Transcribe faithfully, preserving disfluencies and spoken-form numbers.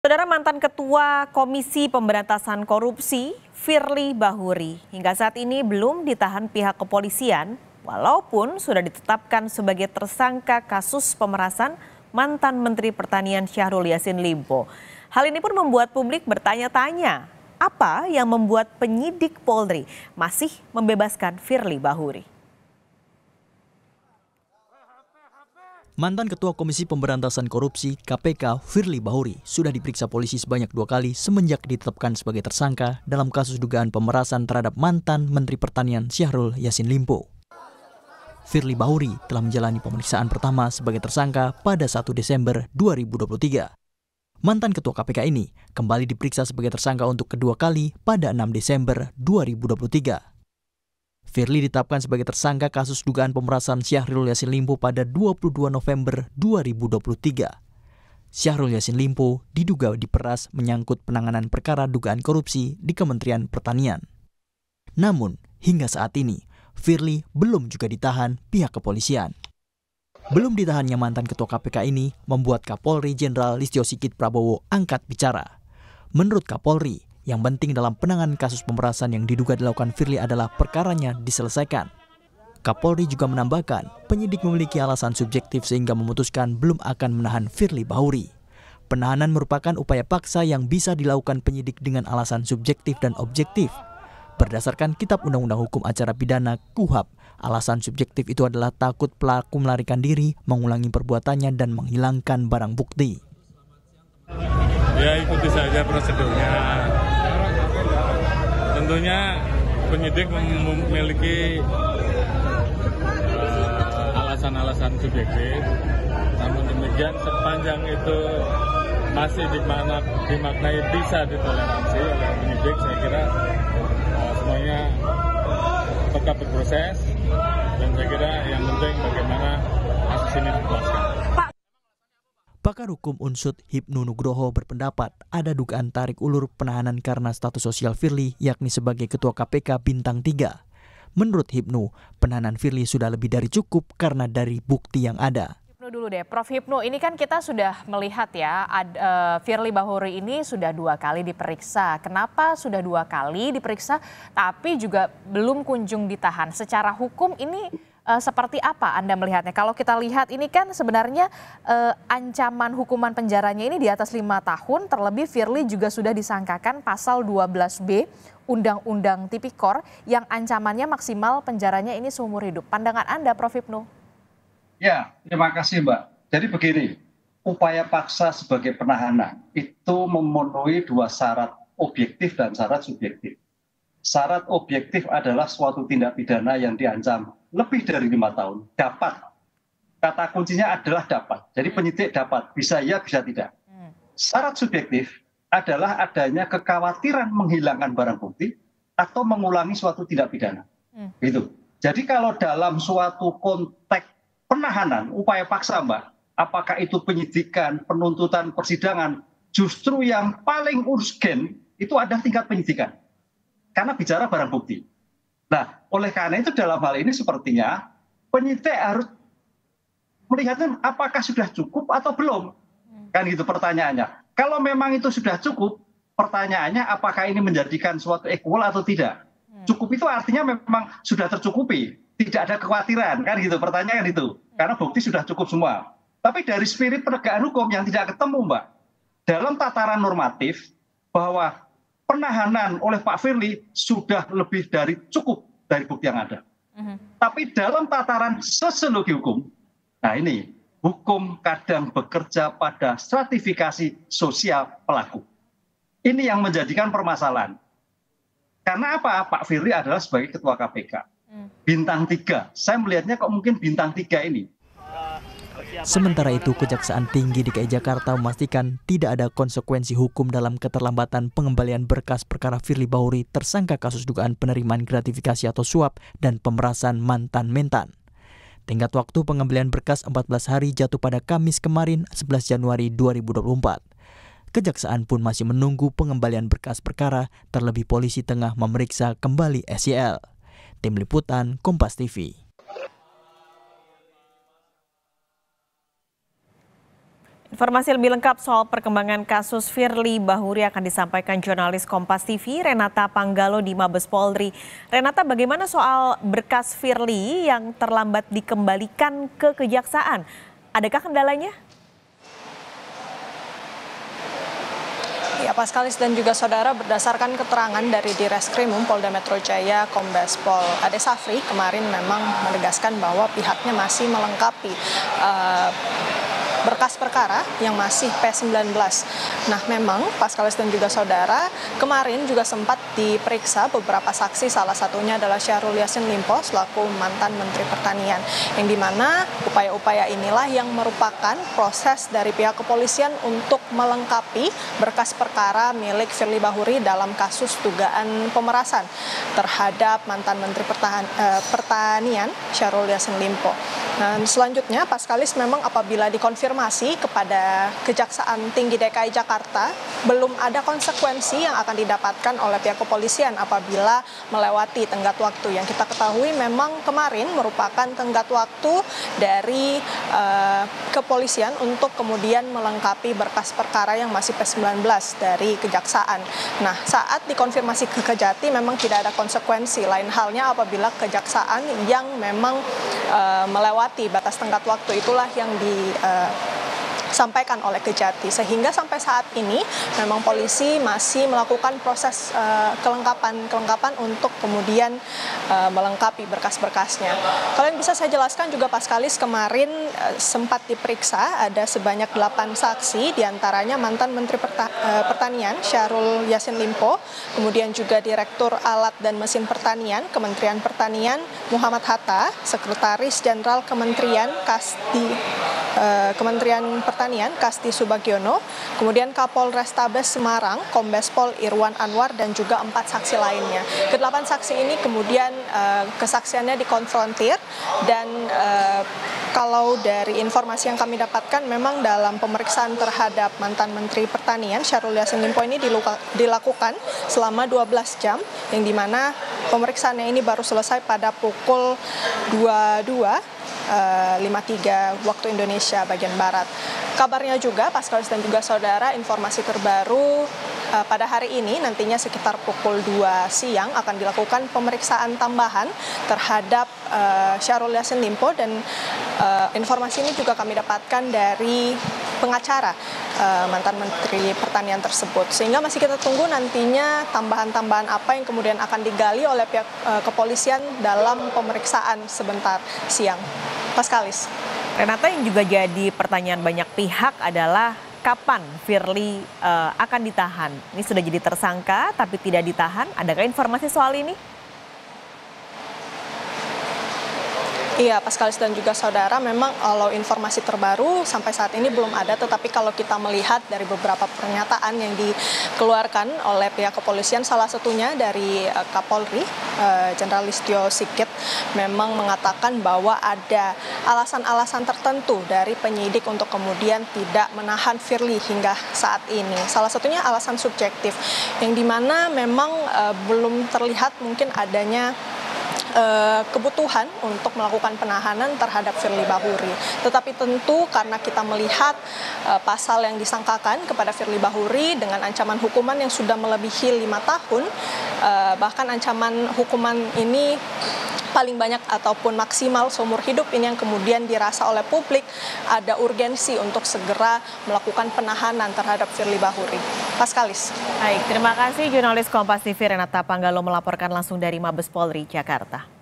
Saudara, mantan Ketua Komisi Pemberantasan Korupsi, Firly Bahuri, hingga saat ini belum ditahan pihak kepolisian, walaupun sudah ditetapkan sebagai tersangka kasus pemerasan mantan Menteri Pertanian Syahrul Yassin Limpo. Hal ini pun membuat publik bertanya-tanya, apa yang membuat penyidik Polri masih membebaskan Firly Bahuri? Mantan Ketua Komisi Pemberantasan Korupsi (K P K) Firly Bahuri sudah diperiksa polisi sebanyak dua kali semenjak ditetapkan sebagai tersangka dalam kasus dugaan pemerasan terhadap mantan Menteri Pertanian Syahrul Yassin Limpo. Firly Bahuri telah menjalani pemeriksaan pertama sebagai tersangka pada satu Desember dua ribu dua puluh tiga. Mantan Ketua K P K ini kembali diperiksa sebagai tersangka untuk kedua kali pada enam Desember dua ribu dua puluh tiga. Firly ditetapkan sebagai tersangka kasus dugaan pemerasan Syahrul Yassin Limpo pada dua puluh dua November dua ribu dua puluh tiga. Syahrul Yassin Limpo diduga diperas menyangkut penanganan perkara dugaan korupsi di Kementerian Pertanian. Namun, hingga saat ini, Firly belum juga ditahan pihak kepolisian. Belum ditahannya mantan Ketua K P K ini membuat Kapolri Jenderal Listio Sigit Prabowo angkat bicara. Menurut Kapolri, yang penting dalam penanganan kasus pemerasan yang diduga dilakukan Firly adalah perkaranya diselesaikan. Kapolri juga menambahkan, penyidik memiliki alasan subjektif sehingga memutuskan belum akan menahan Firly Bahuri. Penahanan merupakan upaya paksa yang bisa dilakukan penyidik dengan alasan subjektif dan objektif. Berdasarkan Kitab Undang-Undang Hukum Acara Pidana (K U H A P), alasan subjektif itu adalah takut pelaku melarikan diri, mengulangi perbuatannya, dan menghilangkan barang bukti. Ya, ikuti saja prosedurnya. Tentunya penyidik memiliki alasan-alasan uh, subjektif. Namun demikian sepanjang itu masih dimana, dimaknai bisa ditoleransi oleh penyidik, saya kira uh, semuanya tetap berproses. Dan saya kira yang penting bagaimana kasus ini dipuaskan. Pakar Hukum Unsud Hipnu Nugroho berpendapat ada dugaan tarik ulur penahanan karena status sosial Firly yakni sebagai Ketua K P K bintang tiga. Menurut Hipnu, penahanan Firly sudah lebih dari cukup karena dari bukti yang ada. Hipnu dulu deh, Prof Hipnu, ini kan kita sudah melihat ya, ad, uh, Firly Bahuri ini sudah dua kali diperiksa. Kenapa sudah dua kali diperiksa tapi juga belum kunjung ditahan? Secara hukum ini Uh, seperti apa Anda melihatnya? Kalau kita lihat ini kan sebenarnya uh, ancaman hukuman penjaranya ini di atas lima tahun, terlebih Firly juga sudah disangkakan pasal dua belas B Undang-Undang Tipikor yang ancamannya maksimal penjaranya ini seumur hidup. Pandangan Anda, Prof Hipnu? Ya, terima kasih Mbak. Jadi begini, upaya paksa sebagai penahanan itu memenuhi dua syarat objektif dan syarat subjektif. Syarat objektif adalah suatu tindak pidana yang diancam lebih dari lima tahun, dapat. Kata kuncinya adalah dapat. Jadi penyidik dapat, bisa ya, bisa tidak. Syarat subjektif adalah adanya kekhawatiran menghilangkan barang bukti atau mengulangi suatu tindak pidana. Hmm. Gitu. Jadi kalau dalam suatu konteks penahanan, upaya paksa Mbak, apakah itu penyidikan, penuntutan, persidangan, justru yang paling urgen itu adalah tingkat penyidikan. Karena bicara barang bukti. Nah, oleh karena itu dalam hal ini sepertinya penyidik harus melihatnya apakah sudah cukup atau belum. Kan gitu pertanyaannya. Kalau memang itu sudah cukup, pertanyaannya apakah ini menjadikan suatu equal atau tidak. Cukup itu artinya memang sudah tercukupi. Tidak ada kekhawatiran, kan gitu pertanyaan itu. Karena bukti sudah cukup semua. Tapi dari spirit penegakan hukum yang tidak ketemu Mbak. Dalam tataran normatif bahwa penahanan oleh Pak Firly sudah lebih dari cukup dari bukti yang ada. Uh-huh. Tapi dalam tataran sosiologi hukum, nah ini hukum kadang bekerja pada stratifikasi sosial pelaku. Ini yang menjadikan permasalahan. Karena apa? Pak Firly adalah sebagai Ketua K P K. Uh. Bintang tiga. Saya melihatnya kok mungkin bintang tiga ini. Sementara itu, Kejaksaan Tinggi D K I Jakarta memastikan tidak ada konsekuensi hukum dalam keterlambatan pengembalian berkas perkara Firly Bahuri tersangka kasus dugaan penerimaan gratifikasi atau suap dan pemerasan mantan mentan. Tenggat waktu pengembalian berkas empat belas hari jatuh pada Kamis kemarin sebelas Januari dua ribu dua puluh empat. Kejaksaan pun masih menunggu pengembalian berkas perkara, terlebih polisi tengah memeriksa kembali S Y L. Tim Liputan Kompas T V. Informasi lebih lengkap soal perkembangan kasus Firly Bahuri akan disampaikan jurnalis Kompas T V Renata Panggalo di Mabes Polri. Renata, bagaimana soal berkas Firly yang terlambat dikembalikan ke Kejaksaan? Adakah kendalanya? Ya, Paskalis dan juga saudara, berdasarkan keterangan dari Direskrimum Polda Metro Jaya Kombes Pol Ade Safri kemarin memang menegaskan bahwa pihaknya masih melengkapi uh, berkas perkara yang masih P sembilan belas. Nah, memang Paskalis dan juga saudara, kemarin juga sempat diperiksa beberapa saksi, salah satunya adalah Syahrul Yassin Limpo selaku mantan Menteri Pertanian, yang dimana upaya-upaya inilah yang merupakan proses dari pihak kepolisian untuk melengkapi berkas perkara milik Firly Bahuri dalam kasus dugaan pemerasan terhadap mantan Menteri Pertahan, eh, Pertanian Syahrul Yassin Limpo. Dan selanjutnya, Paskalis, memang apabila dikonfirmasi kepada Kejaksaan Tinggi D K I Jakarta, belum ada konsekuensi yang akan didapatkan oleh pihak kepolisian apabila melewati tenggat waktu. Yang kita ketahui memang kemarin merupakan tenggat waktu dari uh, kepolisian untuk kemudian melengkapi berkas perkara yang masih P sembilan belas dari Kejaksaan. Nah, saat dikonfirmasi ke Kejati memang tidak ada konsekuensi. Lain halnya apabila Kejaksaan yang memang uh, melewati batas tenggat waktu itulah yang disampaikan oleh Kejati, sehingga sampai saat ini memang polisi masih melakukan proses uh, kelengkapan kelengkapan untuk kemudian uh, melengkapi berkas-berkasnya. Kalau yang bisa saya jelaskan juga, Paskalis, kemarin uh, sempat diperiksa ada sebanyak delapan saksi, diantaranya mantan Menteri Perta uh, Pertanian Syahrul Yassin Limpo, kemudian juga Direktur Alat dan Mesin Pertanian Kementerian Pertanian Muhammad Hatta, Sekretaris Jenderal Kementerian Kasdi uh, Kementerian Pertanian Kasti Subagiono, kemudian Kapolrestabes Semarang Kombes Pol Irwan Anwar, dan juga empat saksi lainnya. Kedelapan saksi ini kemudian uh, kesaksiannya dikonfrontir, dan uh, kalau dari informasi yang kami dapatkan memang dalam pemeriksaan terhadap mantan Menteri Pertanian Syahrul Yassin Limpo ini diluka, dilakukan selama dua belas jam, yang dimana pemeriksaannya ini baru selesai pada pukul dua puluh dua lima puluh tiga waktu Indonesia bagian Barat. Kabarnya juga, Paskalis dan juga saudara, informasi terbaru uh, pada hari ini nantinya sekitar pukul dua siang akan dilakukan pemeriksaan tambahan terhadap uh, Syahrul Yassin Limpo, dan uh, informasi ini juga kami dapatkan dari pengacara uh, mantan Menteri Pertanian tersebut, sehingga masih kita tunggu nantinya tambahan-tambahan apa yang kemudian akan digali oleh pihak uh, kepolisian dalam pemeriksaan sebentar siang. Paskalis. Renata, yang juga jadi pertanyaan banyak pihak adalah kapan Firly uh, akan ditahan? Ini sudah jadi tersangka tapi tidak ditahan. Adakah informasi soal ini? Iya, Paskalis dan juga saudara, memang kalau informasi terbaru sampai saat ini belum ada, tetapi kalau kita melihat dari beberapa pernyataan yang dikeluarkan oleh pihak kepolisian, salah satunya dari uh, Kapolri, Jenderal uh, Listio Sigit, memang mengatakan bahwa ada alasan-alasan tertentu dari penyidik untuk kemudian tidak menahan Firly hingga saat ini. Salah satunya alasan subjektif, yang dimana memang uh, belum terlihat mungkin adanya Uh, kebutuhan untuk melakukan penahanan terhadap Firly Bahuri. Tetapi tentu karena kita melihat uh, pasal yang disangkakan kepada Firly Bahuri dengan ancaman hukuman yang sudah melebihi lima tahun, uh, bahkan ancaman hukuman ini paling banyak ataupun maksimal seumur hidup, ini yang kemudian dirasa oleh publik ada urgensi untuk segera melakukan penahanan terhadap Firly Bahuri. Paskalis. Baik, terima kasih jurnalis Kompas T V Renata Panggalo melaporkan langsung dari Mabes Polri, Jakarta.